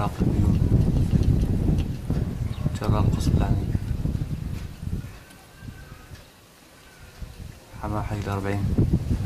إحراق البيوت، جراء القصف العنيف. حماة حشد 40.